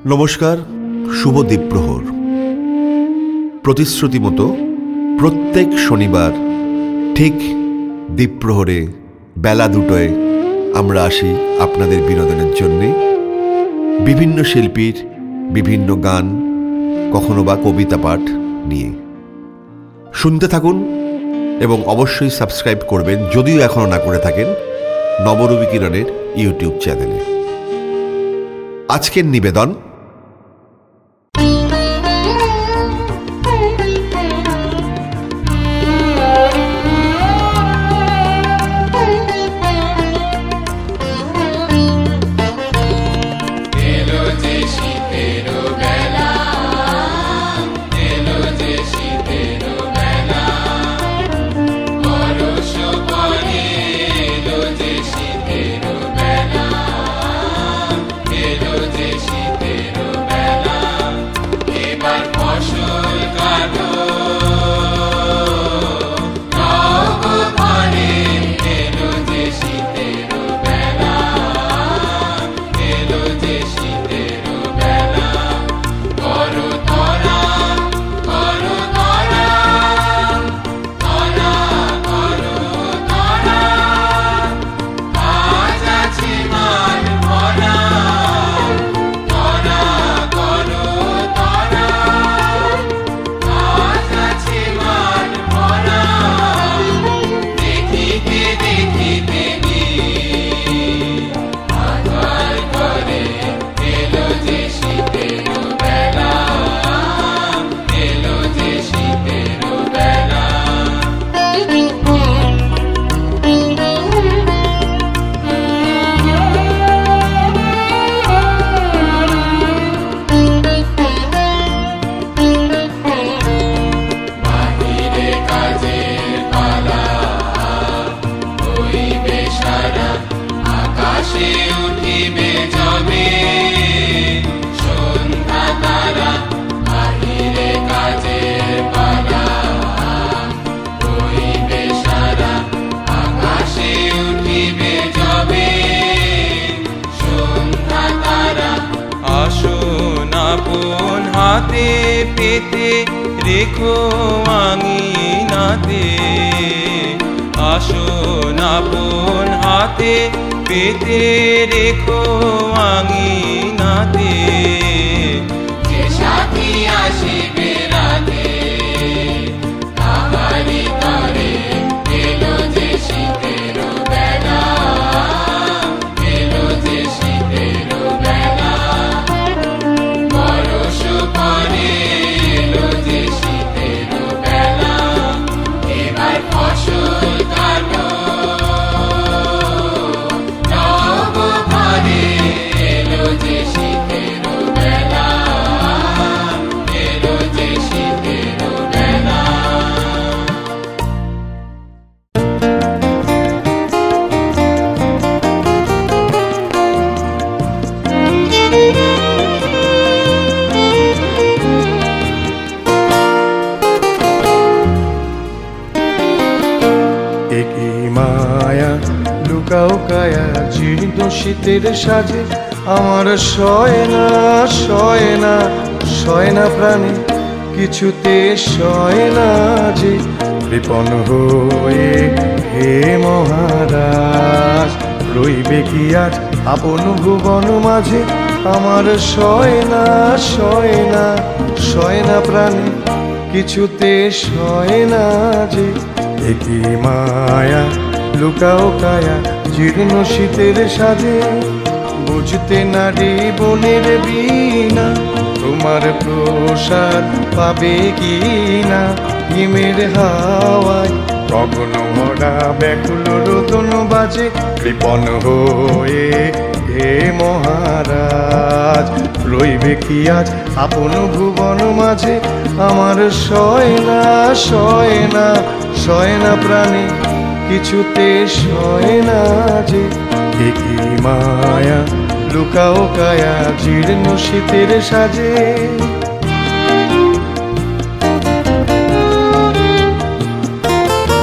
নমস্কার, শুভ দ্বীপ্রহর। প্রতিশ্রুতি মতো প্রত্যেক শনিবার ঠিক দ্বীপ্রহরে বেলা 2টায় আমরা আসি আপনাদের বিনোদনের জন্যে। বিভিন্ন শিল্পীর বিভিন্ন গান, কখনো বা কবিতা পাঠ নিয়ে শুনতে থাকুন এবং অবশ্যই সাবস্ক্রাইব করবেন, যদিও এখনও না করে থাকেন, নবরবি কিরণের ইউটিউব চ্যানেলে। আজকের নিবেদন হাতে পেতে রেখো আঙিনাতে, আসন আপন হাতে পেতে রেখো আঙিনাতে। যে সাথী আসিবে রাতে তাহারি তরে এলো যে শীতের বেলা, এলো যে শীতের বেলা। বরষ পরে এলো যে শীতের বেলা, এবার ফসল কাটো নব ঘরে। এলো যে শীতের বেলা, এলো যে শীতের বেলা। মায়া লুকাও কায়া জীর্ণ শীতের সাজে, আমার সয় না সয় না সয় না প্রাণে, কিছুতে সয় না যে কৃপণ হয়ে হে মহারাজ। রইবে কি আজ আপন ভুবন মাঝে, আমার সয় না সয় না সয় না প্রাণে, কিছুতে সয় না যে। একই মায়া লুকাও কায়া জীর্ণ শীতের সাজে, বুঝতে নারী বনের বীণা তোমার প্রসাদ পাবে কি না। হিমের হাওয়ায় গগন ভরা ব্যাকুল রোদন বাজে, কৃপণ হয়ে হে মহারাজ। রইবে কি আজ আপন ভুবন মাঝে, আমার সয় না সয় না সয় না প্রাণে, কিছুতে সয় না যে। একই মায়া লুকাও কায়া জীর্ণ শীতের সাজে।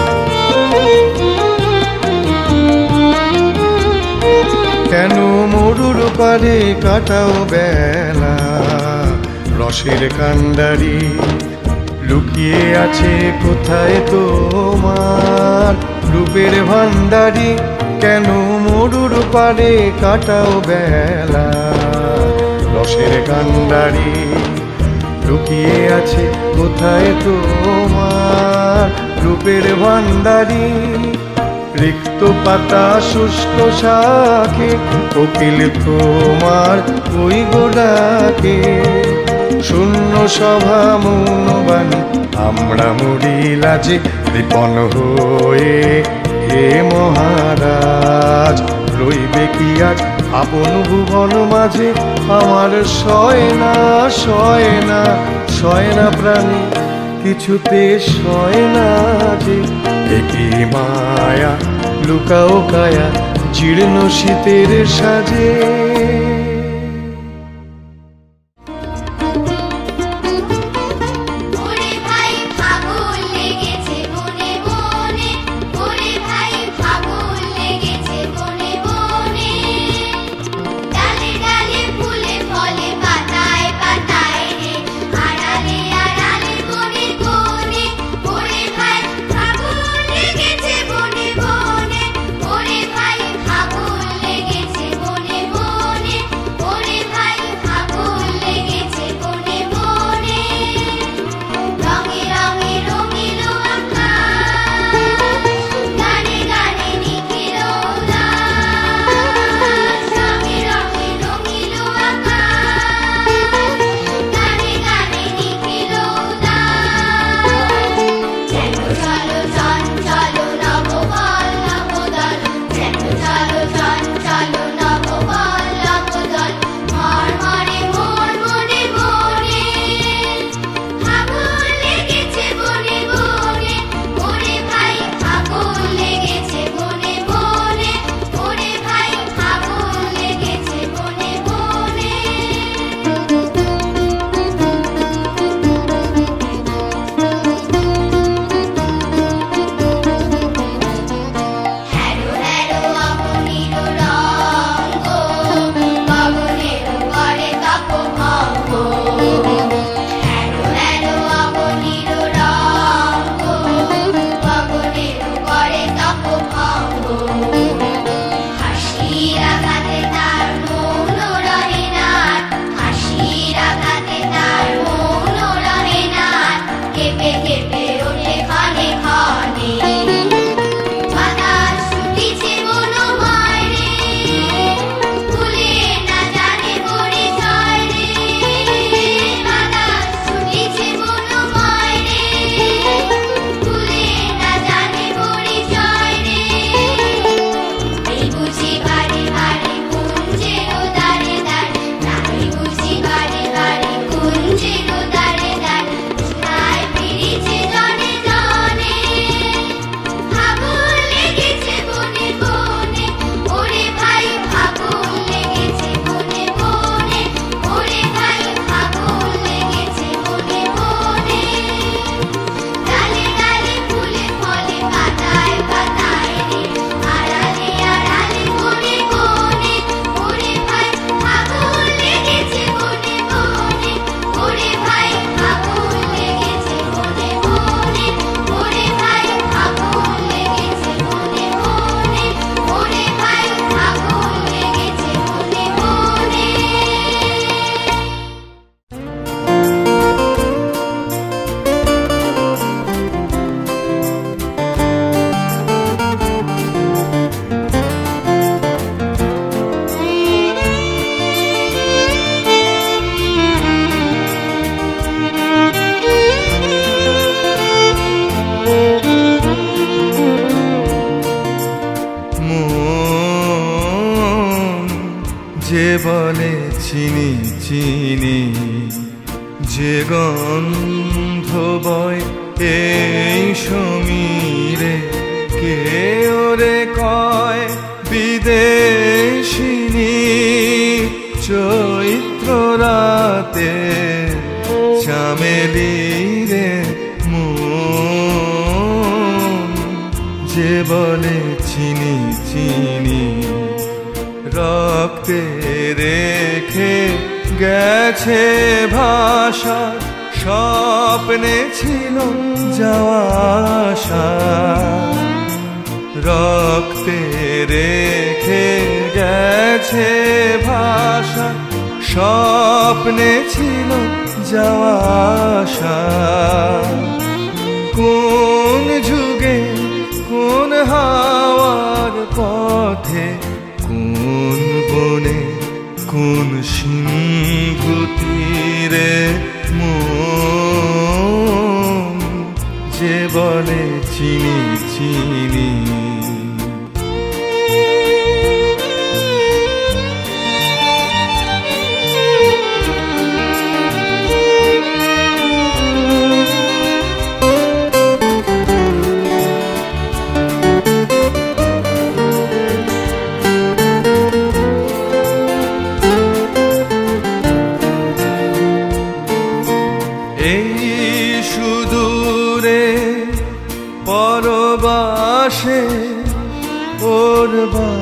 কেন মোর মরুর পারে কাটাও বেলা। রসের কান্ডারি লুকিয়ে আছে কোথায় তোমার রূপের ভান্ডারি, কেন মরুর পারে কাটাও বেলা। রসের কান্ডারি লুকিয়ে আছে কোথায় তোমার রূপের ভান্ডারি। রিক্ত পাতা শুষ্ক শাকে কোকিল তোমার ওই গোডাকে। শূন্য সভা মৌনবাণী আমরা মরি লাজে কৃপণ হয়ে। হে মহারাজ রইবে কি আজ আপন ভুবন মাঝে, আমার সয় না সয় না সয় না প্রাণী কিছুতে সয় না যে। একই মায়া লুকাও কায়া জীর্ণ শীতের সাজে। যে বলে চিনি চিনি, যে গন্ধ বয় এই সমীরে, কে ওরে কয় বিদেশিনী। চৈত্র রাতে চামেলি রে মন, যে বলে চিনি চিনি, রক্তে রেখে গেছে ভাষা, স্বপ্নে ছিল যাওয়া আসা। রক্তে রেখে গেছে ভাষা, স্বপ্নে ছিল যাওয়া আসা। কোন যুগে কোন হাওয়ার পথে, কোন বনে কোন সিন্ধু তীরে মন যে বলে চিনি চিনি। পরবাসে ওর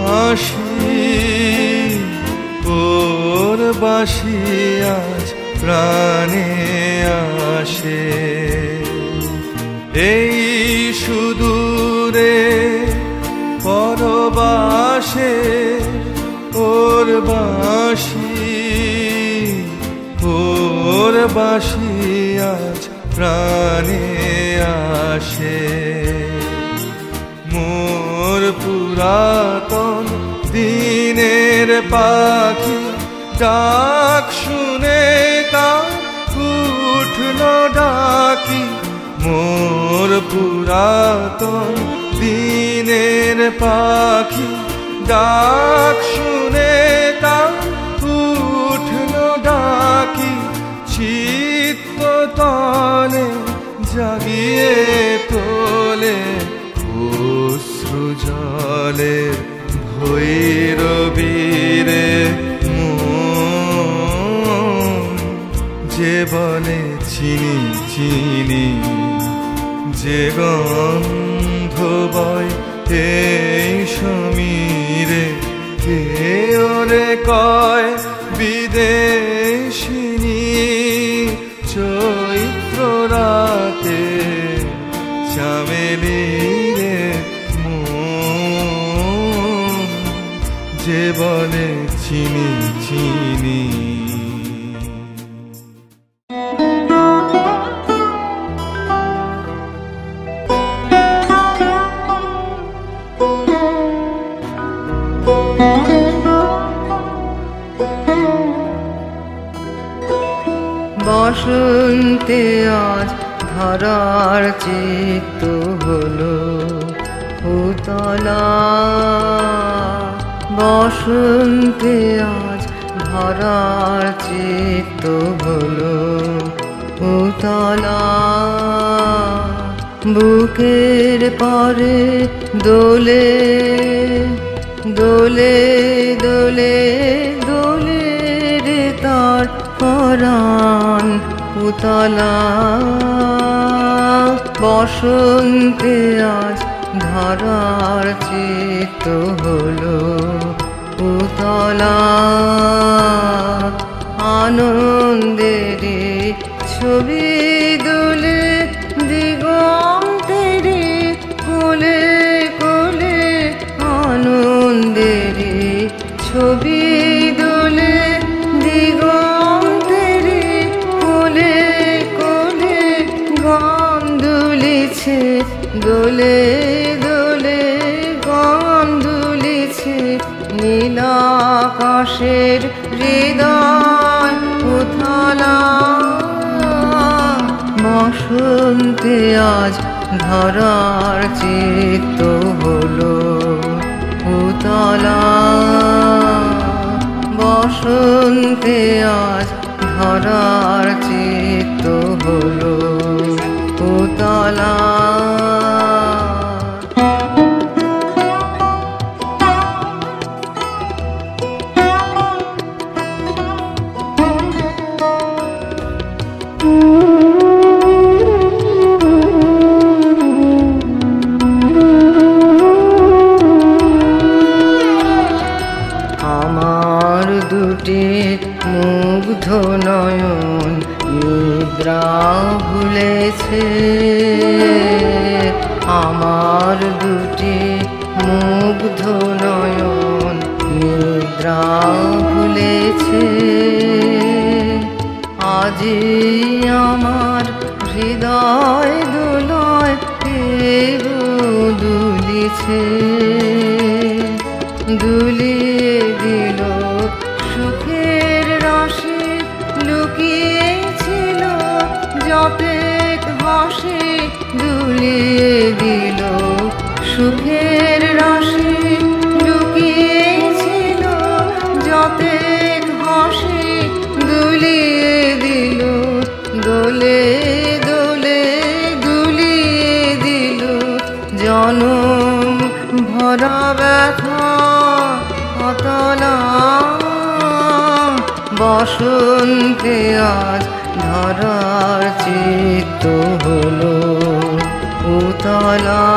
বাঁশি আজ প্রাণে আসে। এই সুদূরে পরবাসে ওর বাঁশি আজ প্রাণে আসে। মোর পুরাতন দিনের পাখি ডাক শুনে তার উঠল ডাকি। মোর পুরাতন দিনের পাখি ডাক শুনে তার উঠল ডাকি। চিত্ত তলে জাগিয়ে তোলে অশ্রু জলে ভৈরবীরে মন যে বলে চিনি চিনি। যে গন্ধ বয় এই সমীরে, কে ওরে কয় বিদেশিনী। চৈত্র রাতে চামেলি রে মন যে বলে চিনি চিনি। বসন্তে আজ ধরার চিত্ত হলো উতলা। বসন্তে আজ ধরার চিত্ত হলো উতলা। বুকের পরে দোলে দোলে দোলে দোলে রে তার পরাণ উতলা। বসন্তে আজ ধরার চিত্ত হলো উতলা। আনন্দেরই ছবি দোলে দিগন্তেরই কোলে কোলে। আনন্দেরই ছবি দোলে দিগন্তেরই কোলে কোলে। গান দুলিছে দোলে দোলে, গান দুলিছে নীল আকাশের হৃদয় উতলা। বসন্তে আজ ধরার চিত্ত হলো উতলা। বসন্তে আজ ধরার চিত্ত হলো উতলা। দুটি মুগ্ধ নয়ন নিদ্রা ভুলেছে, আমার দুটি মুগ্ধ নয়ন নিদ্রা ভুলেছে। আজি আমার হৃদয় দোলয় কেব দুলিছে, দুলিয়ে দিল সুখের রসে লুকিয়েছিল যতেক হাসি, দুলিয়ে দিল সুখের রসে লুকিয়েছিল যতেক হাসি, দুলিয়ে দিল দোলে দোলে দুলিয়ে দিল জনম ভরা ব্যথা অতলা। বসন্তে আজ ধরার চিত্ত হলো উতলা,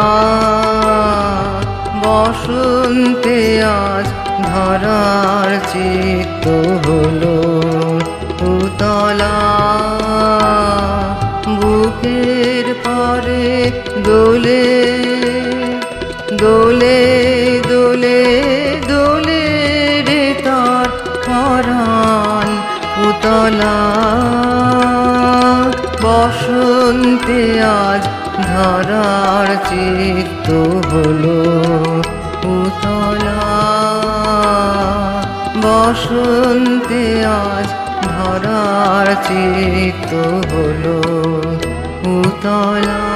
বসন্তে আজ ধরার চিত্ত হলো উতলা। বুকের পরে দোলে দোলে দোলে দোলে রে তার পরাণ উতলা। বসন্তে আজ ধরার চিত্ত হলো উতলা, বসন্তে আজ ধরার চিত্ত হলো উতলা।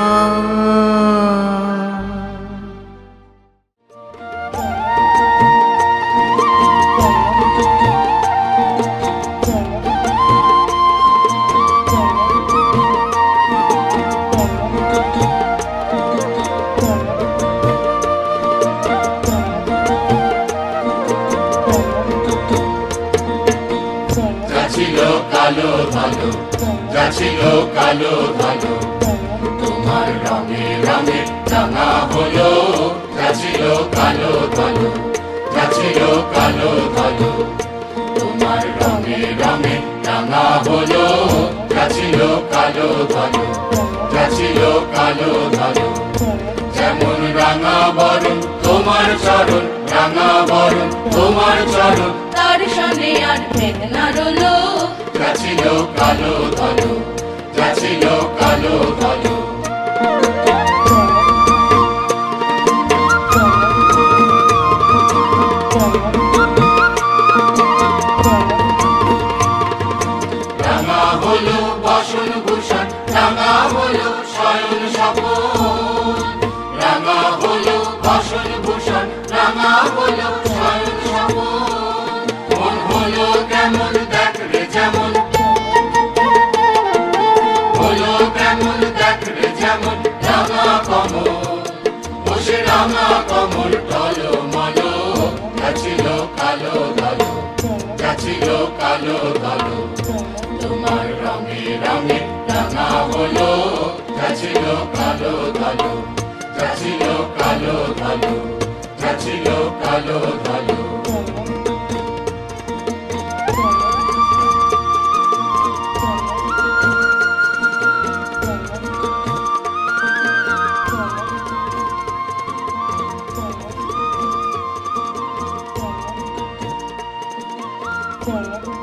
কালো ধলো, যাচ্ছিল কালো ধলো, তোমার রঙে রঙে রাঙা হলো। যাচ্ছিল কালো ধলো, যাচ্ছিল কালো ধলো, তোমার রঙে রঙে রাঙা হলো। যাচ্ছিল কালো ধলো, যাচ্ছিল কালো ধলো, যেমন রাঙা বরণ তোমার চরণ, রাঙা বরণ তোমার চরণ, তার সনে আর ভেদ না রলো। যাচ্ছিল কালো ধলো, যাচ্ছিল কালো ধলো, রাঙা হলো বসন ভূষণ, রাঙা হলো শয়ন স্বপন, রাঙা হলো বসন ভূষণ, রাঙা হলো শয়ন স্বপন। মন হলো কেমন দেখলে যেমন, হলো কেমন দেখলে যেমন রাঙা কমল, বসে রাঙা কমল টলমল। যাচ্ছিল কালো ধলো, যাচ্ছিল কালো ধলো, তোমার রঙে রঙে রাঙা হলো। যাচ্ছিল কালো ধলো, যাচ্ছিল কালো ধলো, যাচ্ছিল কালো ধলো। Thank you.